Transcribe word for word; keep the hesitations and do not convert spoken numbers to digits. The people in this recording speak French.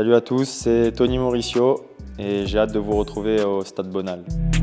Salut à tous, c'est Tony Mauricio et j'ai hâte de vous retrouver au Stade Bonal.